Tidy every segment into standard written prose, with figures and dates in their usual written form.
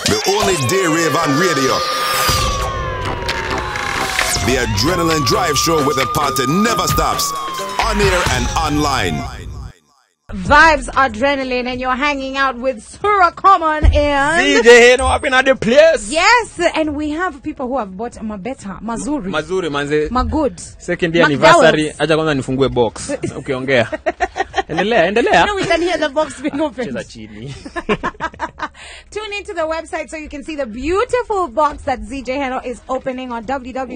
The only day rave on radio. The Adrenaline Drive Show where the party never stops. On air and online. Vibes Adrenaline, and you're hanging out with Sura Common and DJ Heno up in the place. Yes, and we have people who have bought Mabeta, Mazuri manze. Magud. Second year anniversary. Acha kwanza nifungue box. Ukiongea. Endelea. No, we can hear the box being opened. Cheza chini. Tune into the website so you can see the beautiful box that ZJ Heno is opening on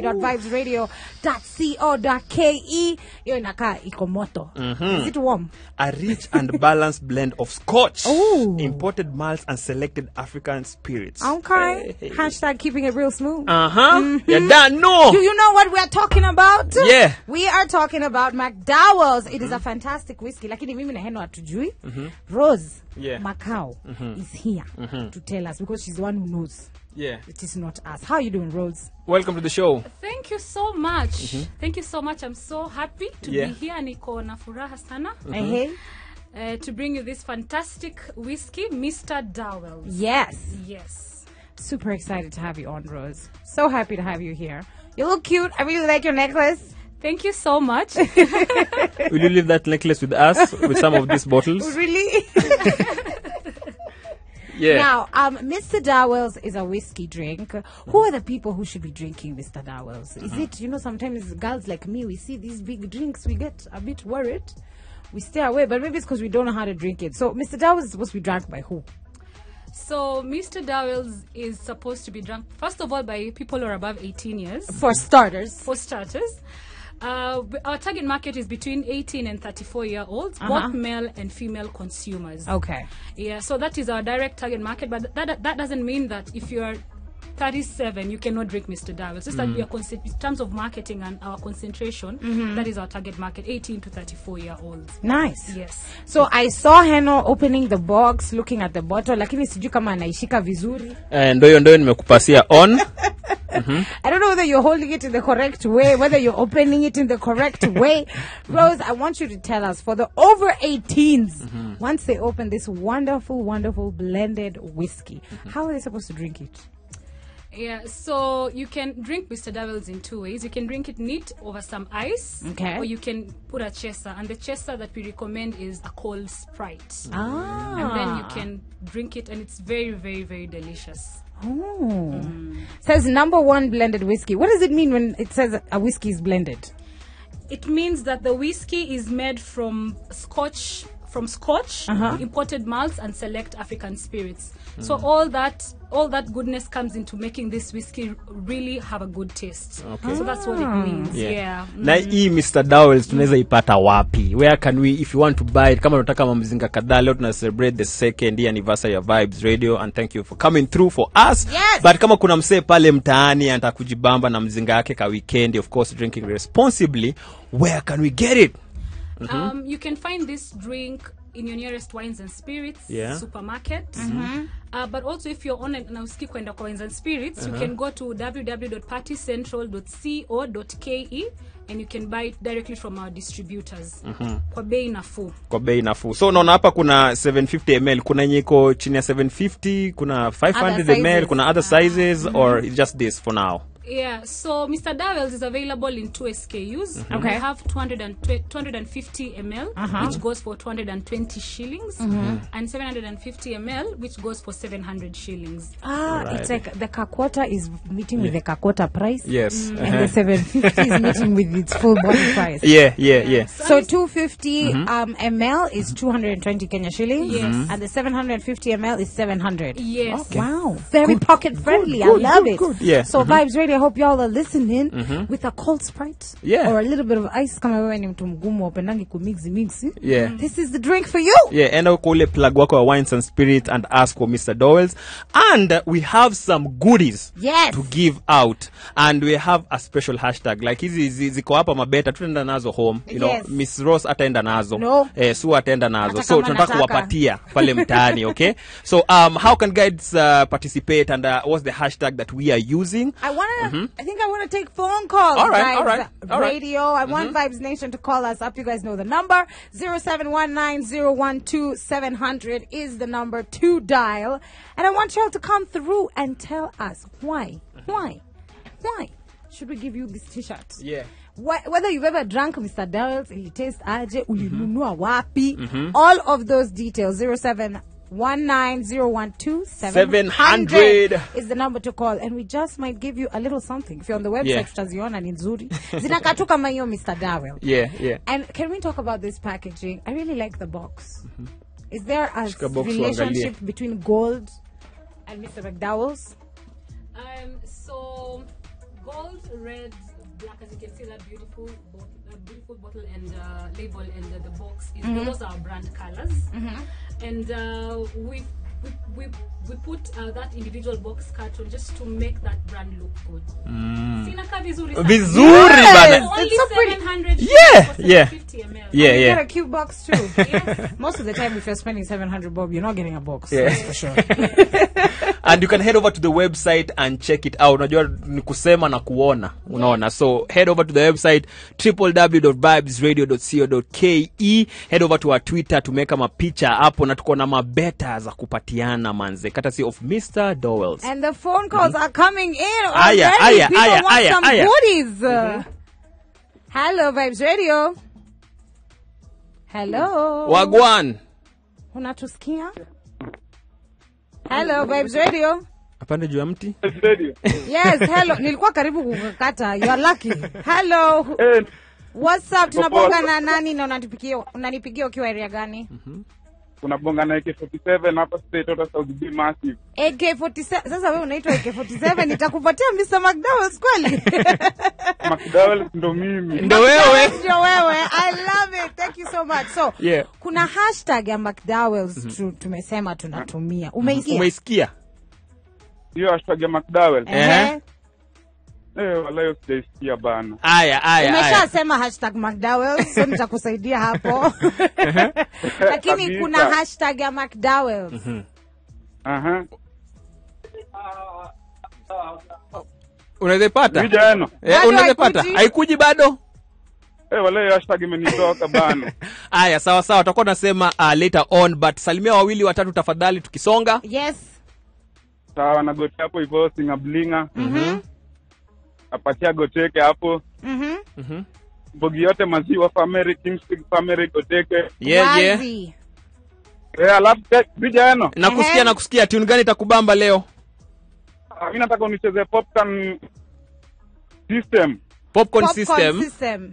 www.vibesradio.co.ke. Yo inaka ikomoto. Is it warm? A rich and balanced blend of Scotch, imported malts and selected African spirits. Okay. Hashtag keeping it real smooth. You don't know. Do you know what we are talking about? Yeah. We are talking about McDowell's. It is a fantastic whiskey. Lakini mimi na Heno hatujui. Rose Macau is here to tell us because she's the one who knows. Yeah. It is not us. How are you doing, Rose? Welcome to the show. Thank you so much. Thank you so much. I'm so happy to be here. Niko na furaha sana. To bring you this fantastic whiskey, Mr. Dowell's. Yes. Super excited to have you on, Rose. So happy to have you here. You look cute. I really like your necklace. Thank you so much. Will you leave that necklace with us with some of these bottles? Really? Yeah. Now, Mr. Dowell's is a whiskey drink. Who are the people who should be drinking Mr. Dowell's? Is it, sometimes girls like me, we see these big drinks, we get a bit worried. We stay away, but maybe it's because we don't know how to drink it. So, Mr. Dowell's is supposed to be drunk by who? So, Mr. Dowell's is supposed to be drunk, first of all, by people who are above 18 years. For starters. Our target market is between 18 and 34-year-olds, both male and female consumers. Okay. Yeah, so that is our direct target market, but that doesn't mean that if you are 37, you cannot drink Mr. Dowell's. Just that we are in terms of marketing and our concentration, that is our target market, 18 to 34-year-olds. Nice. Yes. So I saw Heno opening the box, looking at the bottle, lakini sijui kama anaishika vizuri. Ndio nimekupasia on. I don't know whether you're holding it in the correct way, whether you're opening it in the correct way. Rose, I want you to tell us, for the over 18s, once they open this wonderful, wonderful blended whiskey, how are they supposed to drink it? Yeah, so you can drink Mr. Dowell's in two ways. You can drink it neat over some ice, or you can put a chaser. And the chaser that we recommend is a cold Sprite. And then you can drink it, and it's very, very, very delicious. Says _1 blended whiskey. What does it mean when it says a whiskey is blended? It means that the whiskey is made from Scotch, imported malts and select African spirits. So all that goodness comes into making this whiskey really have a good taste. Okay. So that's what it means. Yeah. Na hii Mr. Dowell's tunaweza ipata wapi? Where can we, if you want to buy it, kama unataka mamzinga kadhaa, leo tuna celebrate the second year anniversary of Vibes Radio, and thank you for coming through for us. Yes. But kama kuna msee pale mtaani anataka kujibamba na mzinga yake ka weekend, of course drinking responsibly, where can we get it? You can find this drink in your nearest wines and spirits supermarket. But also if you're on na usiki kwenda kwa wines and spirits, you can go to www.partycentral.co.ke and you can buy it directly from our distributors. Kwa bei nafuu. So unaona hapa kuna 750 ml, kuna yenye iko chini ya 750, kuna 500 ml, kuna other sizes, or it's just this for now? Yeah, so Mr. Dowell's is available in 2 SKUs. We have 250 ml, which goes for 220 shillings, and 750 ml, which goes for 700 shillings. It's like the Kakota is meeting with the Kakota price. Yes. And the 750 is meeting with its full body price. Yeah. So 250 ml is 220 Kenya shillings. Yes. And the 750 ml is 700. Yes. Okay. Wow. Very pocket friendly. I love it. Yeah. So Vibes Radio, I hope y'all are listening with a cold Sprite or a little bit of ice. Kama wewe ni mtu mgumu upendangi kumix. Yeah. This is the drink for you. Yeah, enda ukule plug wako wa wines and spirits and ask for Mr. Dowell's. And we have some goodies to give out. And we have a special hashtag. Like hizi ziko hapa mabeta, tutenda nazo home. You know, Miss Rose ataenda nazo. No. Sue ataenda nazo. So tunataka kuwapatia pale mtaani, okay? So how can guys participate, and what's the hashtag that we are using? I want to I think I want to take phone calls. All right, Vibes all right. Radio. I want Vibes Nation to call us up. You guys know the number. 0719-012-700 is the number to dial. And I want y'all to come through and tell us why should we give you this t-shirt? Yeah. Whether you've ever drunk Mr. Dowell's, he tastes aje, ulinunua wapi, all of those details. 0719-012-700 is the number to call, and we just might give you a little something. If you're on the website, tutaziona ni nzuri. Zinakatu kama hiyo Mr. Dowell. Yeah. And can we talk about this packaging? I really like the box. Is there a relationship between gold and Mr. McDowell's? So gold, red, black, as you can see, that beautiful bottle and label and the box is those are our brand colors, and we put that individual box carton just to make that brand look good. Sinaka vizuri bana. It's so pretty. 700 Yeah. 50 ml. You get a cute box too. Most of the time, if you're spending 700 bob, you're not getting a box. Yeah. That's for sure. And you can head over to the website and check it out. Unajua ni kusema na kuona, unaona. So head over to the website www.vibesradio.co.ke. Head over to our Twitter to make a picha hapo, na tuko na mabeta za kupatiana manze, courtesy of Mr. Dowell's. And the phone calls are coming in. Aya. Some goodies. Hello, Vibes Radio. Hello. Wagwan. Unatusikia? Hello, Vibes Radio. Apande juu ya mti? Yes, hello. Nilikuwa karibu kukata. You are lucky. Hello. What's up? Tunabonga na nani na unanipigia ukiwa area gani? Unabonga na AK47 hapa state of South B Massive. AK47. Sasa wewe unaitwa AK47, nitakupatia Mr. McDowell's kweli? McDowell's ndo mimi. Ndo wewe. Ndio wewe. I love it. Thank you so much. So, kuna hashtag ya McDowell's tumesema tunatumia. Umeisikia? Hiyo hashtag ya McDowell's. Wala hiyo sijaisikia bana. Aya. Umeshasema hashtag McDowell's, so nitakusaidia hapo. Lakini kuna hashtag ya McDowell's. Unaweza pata? Vijana. Unaweza pata? Haikuji bado? Wala hiyo hashtag imenitoka bana. Aya, sawa. Tutakuwa tunasema later on, but salimia wawili watatu tafadhali tukisonga. Yes. Sawa, na gote hapo hivyo singablinga. Apatia goteke hapo. Bogi yote maziwa family, Kingston family goteke. Yeah. Alafu vijana. Nakusikia. Tune gani itakubamba leo? Mimi nataka unicheze popcorn system. Popcorn system.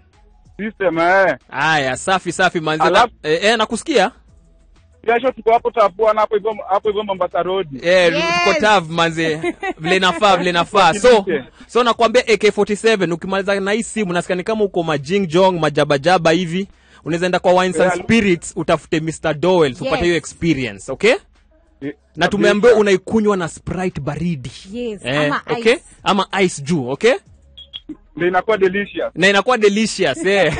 Aya, safi manzi. Nakusikia? Kesho tuko hapo tapua na hapo hivyo Mombasa Road. Tuko tav manzi. Vile nafaa. So nakwambia AK47 ukimaliza na hii simu nasikia kama uko majingjong, majabajaba hivi. Unaweza enda kwa Wines and Spirits utafute Mr. Dowell's upate hiyo experience, okay? Na tumeambiwa unaikunywa na Sprite baridi. Yes, okay? Ama ice juu, okay? Na inakuwa delicious.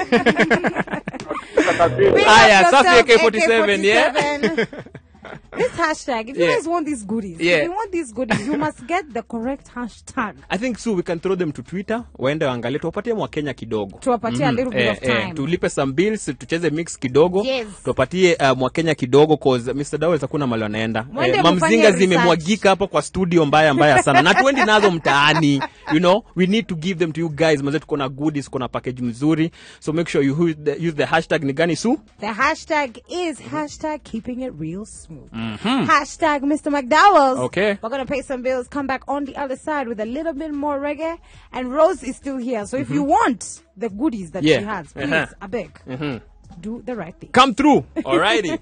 Aya, safi AK47, yeah. This hashtag, if you guys want these goodies, if you want these goodies, you must get the correct hashtag. I think so we can throw them to Twitter. Waende waangalie, tuwapatie Wakenya kidogo. Tuwapatie a little bit of time. Tulipe some bills, tucheze mix kidogo. Yes. Tuwapatie Wakenya kidogo cause Mr. Dowell's hakuna mahali anaenda. Mamzinga zimemwagika hapo kwa studio mbaya sana. Na tuendi nazo mtaani. You know, we need to give them to you guys. Maze tuko na goodies, tuko na package mzuri. So make sure you use the hashtag ni gani Su? The hashtag is hashtag keeping it real smooth. Hashtag Mr. McDowell's. Okay. We're going to pay some bills, come back on the other side with a little bit more reggae. And Rose is still here. So if you want the goodies that she has, please, I beg, do the right thing. Come through. Alrighty.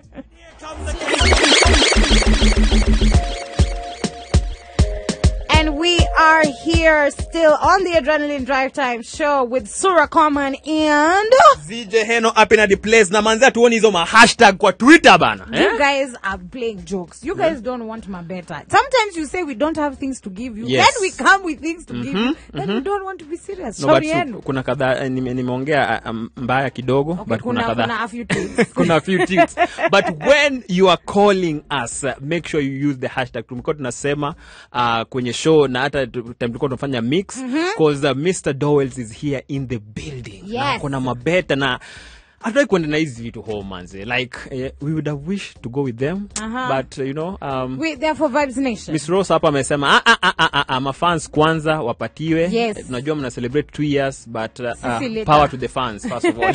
And we are here still on the Adrenaline Drive Time show with Sura Common and ZJ Heno up in the place. Na manza tuoni hizo ma hashtag kwa Twitter bana. You guys are playing jokes. You guys don't want my better. Sometimes you say we don't have things to give you. Yes. Then we come with things to give you. Then we don't want to be serious. No, but kuna kadhaa nimeongea mbaya kidogo, okay, but kuna kadhaa. Kuna a few things. Kuna a few things. But when you are calling us, make sure you use the hashtag. Tumekuwa tunasema kwenye show na hata time tulikuwa tunafanya mix because Mr. Dowells is here in the building. Yes. Na kuna mabeta na I'd kuenda na hizi vitu home manze. Like we would have wished to go with them but you know we there for Vibes Nation. Miss Rose hapa amesema ma fans kwanza wapatiwe. Yes. Tunajua mna celebrate 2 years but power to the fans first of all.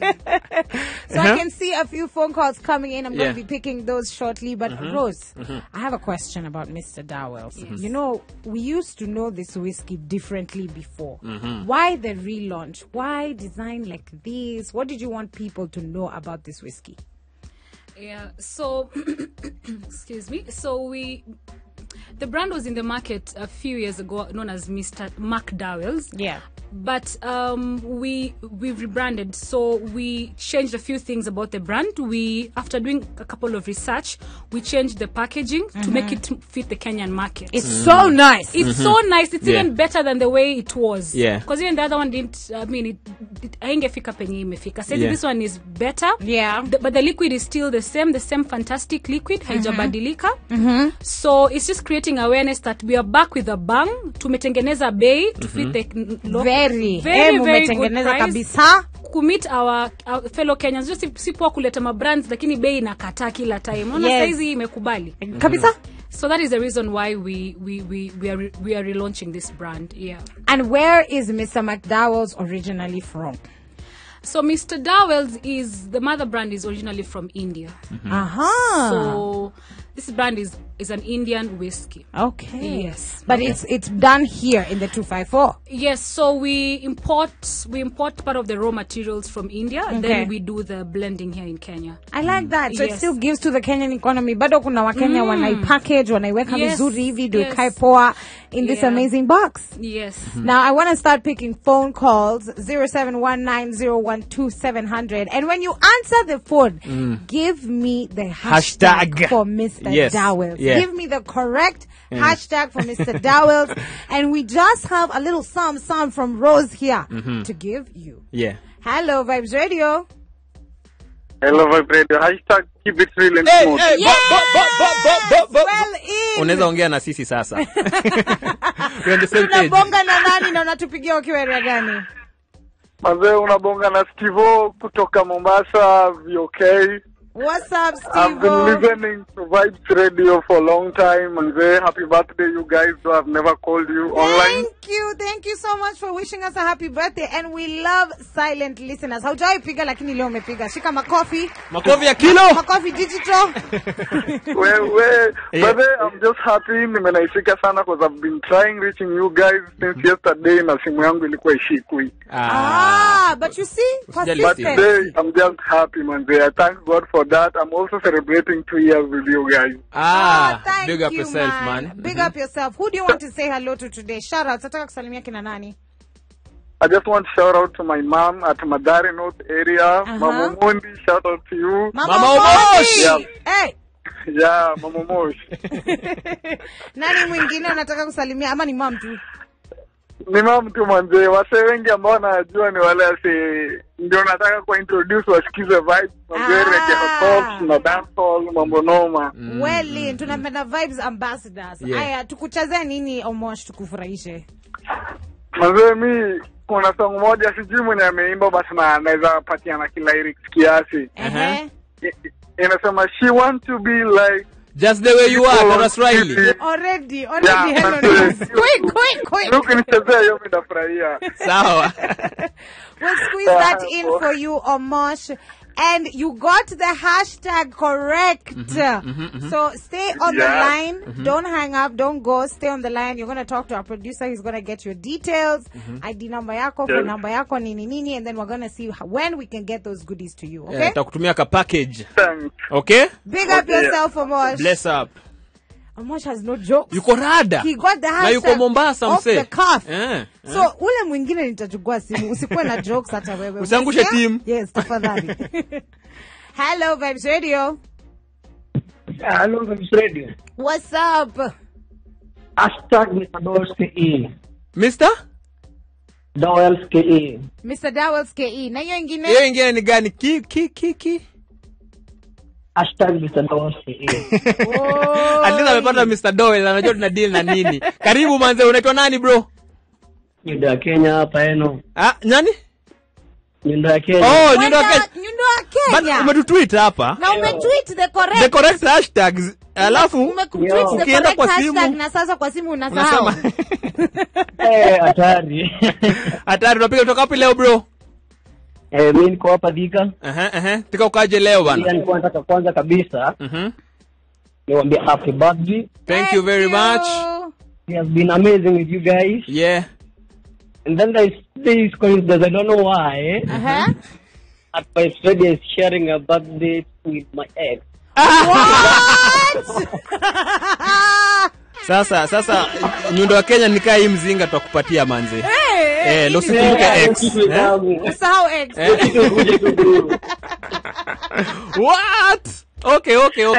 So I can see a few phone calls coming in. I'm going to be picking those shortly. But Rose, I have a question about Mr. Dowells. Yes. You know, we used to know this whiskey differently before. Why the relaunch? Why design like this? What did you want people to know about this whiskey? Yeah, so excuse me. So the brand was in the market a few years ago, known as Mr. McDowell's. Yeah. But we've rebranded, so we changed a few things about the brand. After doing a couple of research, we changed the packaging to make it fit the Kenyan market. It's so nice. It's so nice. It's even better than the way it was. Yeah. Because even the other one didn't. I mean, it haingefika penye imefika. So this one is better. Yeah. But the liquid is still the same fantastic liquid. Haijabadilika. So it's just creating awareness that we are back with a bang. Tumetengeneza bei to fit the local. Very good price. Kabisa. Commit our fellow Kenyans. Just si poa kuleta ma brands lakini bei inakataa kila time. Unaona saizi imekubali. Kabisa. So that is the reason why we are relaunching this brand. Yeah. And where is Mr. McDowell's originally from? So Mr. Dowells the mother brand is originally from India. So this brand is an Indian whiskey. Okay. Yes. But it's done here in the 254. Yes, so we import part of the raw materials from India and then we do the blending here in Kenya. I like that. So it still gives to the Kenyan economy. Bado kuna Wakenya wanaipackage, wanaiweka vizuri hivi do ikae poa in this amazing box. Yes. Now I want to start picking phone calls 0719012700 and when you answer the phone, give me the hashtag for Mr. Dowells. Yeah. Give me the correct hashtag for Mr. Dowells and we just have a little song from Rose here to give you. Yeah. Hello Vibes Radio. Hello Vibes Radio. Hashtag keep it real and smooth. Well in. Unaweza ongea na sisi sasa. We're on the same page. Unabonga na nani na unatupigia ukiwa area gani? Mazee unabonga na Stevo kutoka Mombasa, VOK. What's up, Steve? I've been listening to Vibes Radio for a long time. And happy birthday, you guys. So I've never called you online. Thank you so much for wishing us a happy birthday. And we love silent listeners. Haujai piga lakini leo umepiga. Shika makofi. Makofi ya kilo. Makofi digital. Brother, I'm just happy. Nimenaishika sana because I've been trying reaching you guys since yesterday. Na simu yangu ilikuwa ishikwi. But you see, but today I'm just happy, man. I thank God for that. I'm also celebrating 2 years with you guys. Thank big up you, yourself, man. Big up yourself. Who do you want to say hello to today? Shout out. Nataka kusalimia kina nani? I just want to shout out to my mom at Madari North area. Mama Mondi, shout out to you. Mama Moshi. Yeah. Hey. Yeah, Mama Moshi. Nani mwingine unataka kusalimia ama ni mom tu? Ni mom tu manze. Wase wengi ambao najua ni wale ndio nataka kuintroduce wasikize Vibes. Manze reggae hot na dancehall mambo noma. Well, tunapenda Vibes ambassadors. Aya, tukuchezea nini Omosh tukufurahishe? Manze mi kuna song moja sijui mwenye ameimba basi na naweza patia na kila lyrics kiasi. Inasema she want to be like just the way you are, Dora Swahili. Already. Hello. Quick. Look nichezea hiyo midafurahia. Sawa. We'll squeeze that in for you, Omosh. And you got the hashtag correct. So stay on the line. Don't hang up. Don't go. Stay on the line. You're going to talk to our producer. He's going to get your details. ID number yako, phone number yako, nini. And then we're going to see when we can get those goodies to you. Okay? Takutumia ka package. Thanks. Okay? Big up yourself, Omosh. Bless up. Omosh has no jokes. Yuko rada. He got the hashtag na yuko Mombasa off the cuff. So ule mwingine nitachukua simu. Usikuwe na jokes hata wewe. Usiangushe team. Yes, tafadhali. Hello Vibes Radio. Hello Vibes Radio. What's up? Hashtag Mr. Dowells KE. Mr. Dowells KE. Mr. Dowells KE. Na hiyo ingine? Hiyo ingine ni gani? Ki. #MrDowellsKE. At least amepata Mr. Dowell, anajua tuna deal na nini. Karibu manze, unaitwa nani bro? Nyundo ya Kenya hapa eno. Nani? Nyundo ya Kenya. Oh, Nyundo ya Kenya. Nyundo ya Kenya. But umetweet hapa. Na umetweet the correct hashtags. Alafu umetweet the correct hashtag na sasa kwa simu unasahau. Hatari. Hatari, unapiga kutoka wapi leo bro? Mimi niko hapa Thika. Thika ukaje leo bana? Nilikuwa nataka kwanza kabisa. Niwaambie happy birthday. Thank you very much. It has been amazing with you guys. Yeah. And then there's this coincidence, I don't know why. At my friend is sharing a birthday with my ex. What? Sasa Nyundo wa Kenya nikaa hii mzinga tutakupatia manze. Ndio sikumbuke X. Usahau X. What? Okay.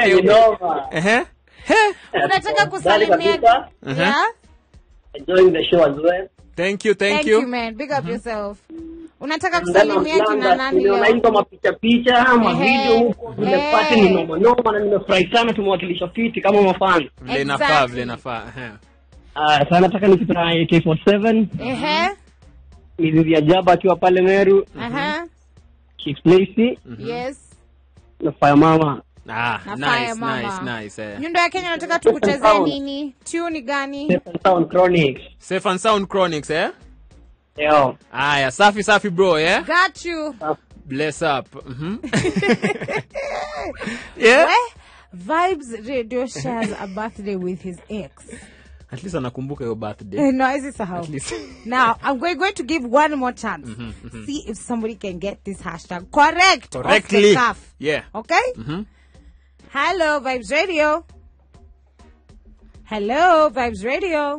Unataka kusalimia? Yeah. Enjoying the show as well. Thank you. Thank you man. Big up yourself. Unataka kusalimia kina nani leo? Naimba mapicha ama video huko. Nimepata ni noma na nimefurahi sana tumewakilisha fiti kama mafan. Vile nafaa. Sana nataka nikipata AK47. Ni ya Jaba akiwa pale Meru. Chief Lacey. Yes. Na Fire Mama. Nice. Nyundo ya Kenya nataka tukuchezee nini? Tune gani? Safe and Sound Chronics, Yeah. Aya, safi bro, yeah? Got you. Bless up. Yeah? Vibes Radio shares a birthday with his ex. At least anakumbuka your birthday. No, is it how? Now, I'm going to give one more chance. See if somebody can get this hashtag correctly. Yeah. Okay? Hello, Vibes Radio. Hello, Vibes Radio.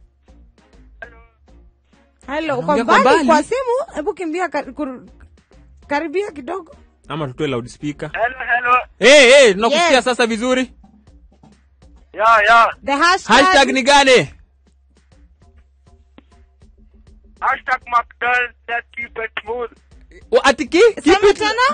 Hello, kwa mbali kwa simu, hebu kimbia karibia kidogo. Ama tutoe loudspeaker. Hello. Hey, tunakusikia sasa vizuri. Yeah. The hashtag ni gani? #McDonald that keep it smooth. Atiki? Keep it tena?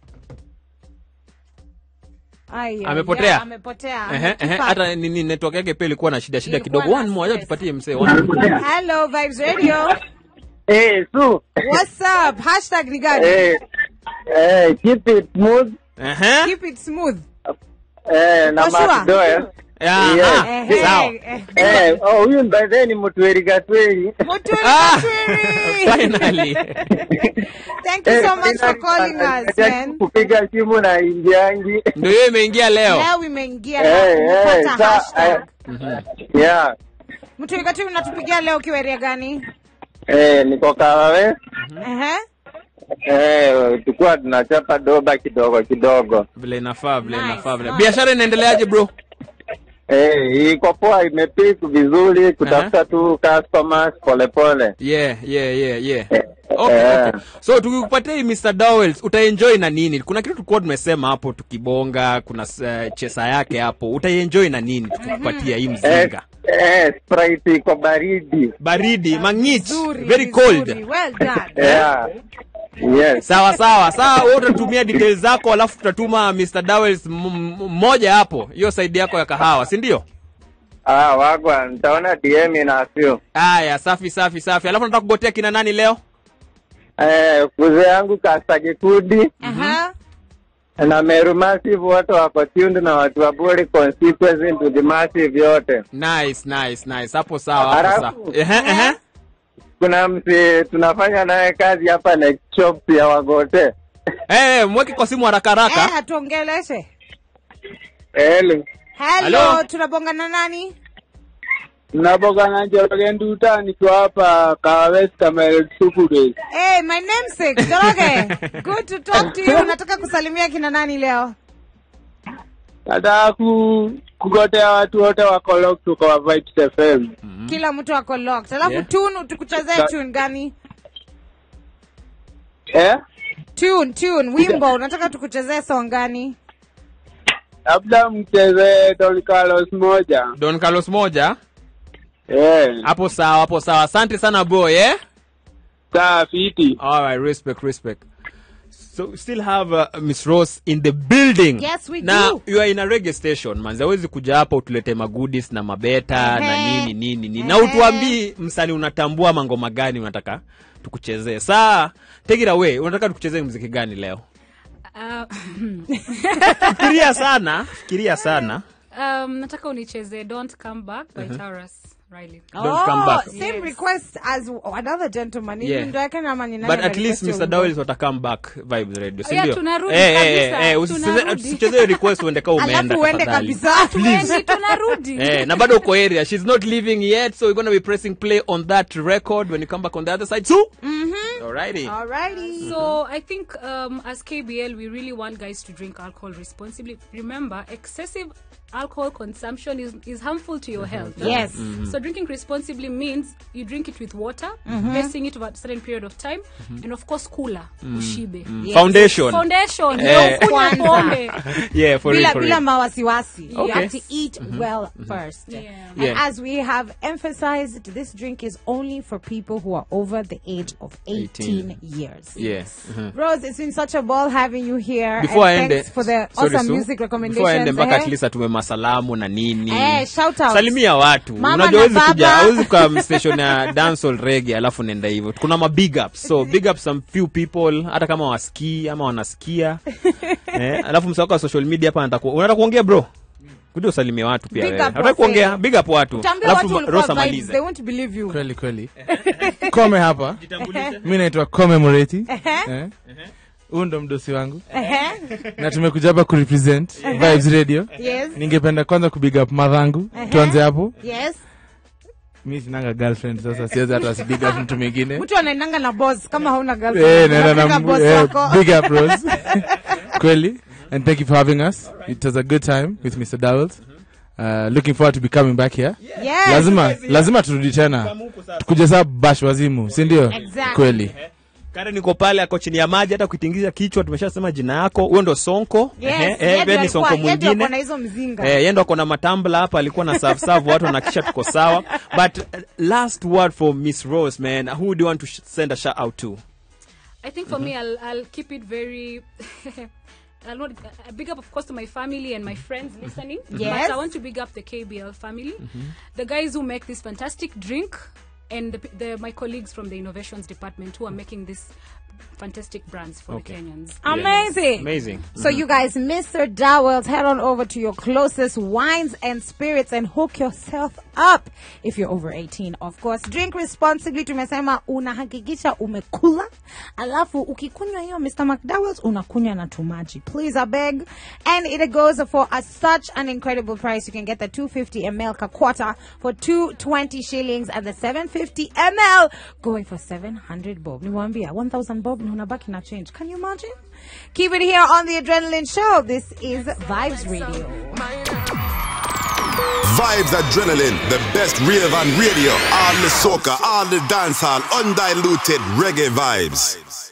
Amepotea. Amepotea. Hata nini network yake pia ilikuwa na shida kidogo. One more, acha tupatie msee one. Hello Vibes Radio. So. What's up? Hashtag ni gani? Keep it smooth. Keep it smooth. Na McDowell. Sawa. Huyu by then Mutweri Gatweri. Finally. Thank you so much for calling us, man. Kupiga simu na ingiangi. Ndio yeye imeingia leo. Leo imeingia na hashtag. Yeah. Mutweri Gatweri unatupigia leo kiwa area gani? Niko Kawawe. Tulikuwa tunachapa doba kidogo. Vile inafaa. Biashara inaendeleaje bro? Iko poa, imepick vizuri, kutafuta tu customers pole. Yeah. Okay. So tukikupatia Mr. Dowells utaenjoy na nini? Kuna kitu tulikuwa tumesema hapo tukibonga, kuna chesa yake hapo. Utaenjoy na nini tukikupatia hii mzinga? Sprite kwa baridi, mangich, very cold. Well done. Yeah. Yes. Sawa, wewe utatumia details zako alafu tutatuma Mr. Dowells mmoja hapo. Hiyo side yako ya kahawa, si ndio? Wagwa, nitaona DM na sio. Aya, safi. Alafu nataka kugotea kina nani leo? Kuze yangu Kasage Kudi. Na Meru Massive watu wako tuned na watu wa Bori constituency into the Massive yote. Nice. Hapo sawa. Kuna msi tunafanya naye kazi hapa na shop ya Wagote. Mweke kwa simu haraka. Atuongeleshe. Hello, tunabongana nani? Nabongana Njoroge Nduta nikiwa hapa Kawawe Kamel Sukude. My namesake Njoroge. Good to talk to you. Nataka kusalimia kina nani leo? Nataka kugotea watu wote wako locked tuko wa Vibes FM. Kila mtu wako locked. Alafu tune tukuchezee tune gani? Tune wimbo unataka tukuchezee song gani? Labda mcheze Don Carlos moja. Hapo sawa. Asante sana boy, Sawa fiti. All right, respect. So we still have Miss Rose in the building. Yes, we Now, do. you are in a reggae station, man. Zawezi kuja hapa utulete magoodies na mabeta na nini. Na utuambii msanii unatambua mangoma gani unataka tukuchezee. Saa, take it away. Unataka tukuchezee muziki gani leo? Fikiria sana. Nataka unicheze Don't Come Back by Taurus Riley. Don't come back. Same request as another gentleman. Yeah. Even though I can't imagine. But at least Mr. Dowells wata come back Vibes Radio. Yeah, tunarudi kabisa. Usicheze request uende ka umeenda. Alafu uende kabisa. Tunarudi. Na bado uko area. She's not leaving yet, so we're going to be pressing play on that record when you come back on the other side too. Alrighty. So I think as KBL we really want guys to drink alcohol responsibly. Remember, excessive alcohol consumption is harmful to your health. Yes. So drinking responsibly means you drink it with water, pacing it over a certain period of time, and of course cooler, ushibe. Yes. Foundation. Yeah, for real. Bila mawasiwasi. Okay. You have to eat well first. And as we have emphasized, this drink is only for people who are over the age of 18 years. Yes. Rose, it's been such a ball having you here. Before and I end thanks for the awesome music recommendations. Before I end, mpaka at least atume masalamu na nini. Shout out. Salimia watu. Unajua huwezi kuja, huwezi kwa station ya dancehall reggae alafu nenda hivyo. Kuna ma big ups. So big up some few people hata kama wasikii ama wanasikia. Alafu msawaka wa social media hapa unataka kuongea bro? Kuja usalimie watu pia wewe. Unataka kuongea big up watu. Alafu Rosa malize. They won't believe you. Kweli. Kome hapa. Mimi naitwa Kome Moreti. Ndo mdosi wangu. Na tumekuja hapa kurepresent Vibes Radio. Yes. Ningependa kwanza kubig up madhangu. Tuanze hapo. Yes. Mimi sinanga girlfriend sasa siwezi hata sibig up mtu mwingine. Mtu anaendanga na boss kama hauna girlfriend. Naenda na boss wako. Big up Rose. Kweli. And thank you for having us. Right. It was a good time with Mr. Dowells. Looking forward to be coming back here. Yes. Lazima turudi tena. Tukuje saa bash wazimu, si ndio? Exactly. Kweli. Kare niko pale ako chini ya maji hata kuitingiza kichwa tumeshasema jina yako. Huyo ndo Sonko. Yes. Ni Sonko mwingine. Yeye ndo hizo mzinga. Yeye ndo akona matambla hapa alikuwa na serve watu na kisha tuko sawa. But last word for Miss Rose, man. Who do you want to send a shout out to? I think for me I'll keep it very I'll not big up of course to my family and my friends listening. Yes. But I want to big up the KBL family. The guys who make this fantastic drink and my colleagues from the innovations department who are making this fantastic brands for the Kenyans. Amazing. So you guys, Mr. Dowells, head on over to your closest wines and spirits and hook yourself up if you're over 18. Of course, drink responsibly. Tumesema unahakikisha umekula. Alafu ukikunywa hiyo Mr. McDowell's unakunywa na tumaji. Please, I beg. And it goes for such an incredible price. You can get the 250 ml quarter for 220 shillings and the 750 ml going for 700 bob. Niwaambia 1000 bob na unabaki na change. Can you imagine? Keep it here on the Adrenaline Show. This is Vibes Radio. Vibes Adrenaline, the best rave and radio. All the soca, all the dancehall, undiluted reggae vibes.